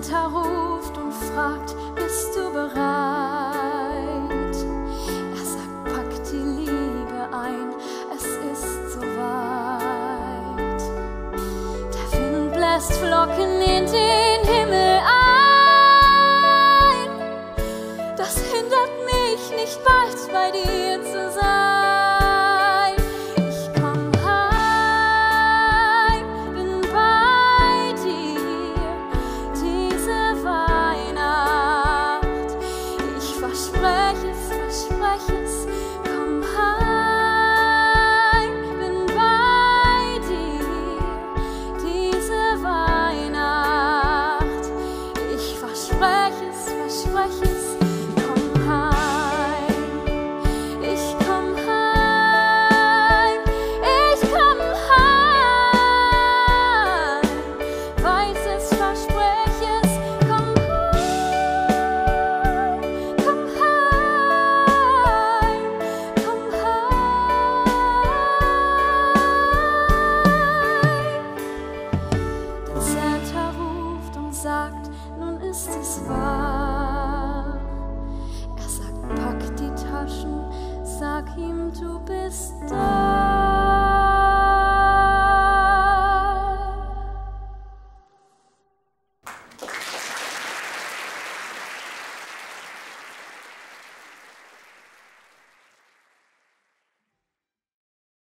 Santa ruft und fragt, bist du bereit? Er sagt, pack die Liebe ein, es ist soweit. Der Wind bläst Flocken in den Himmel ein. Das hindert mich nicht bald bei dir zu sein. Sag ihm, du bist da.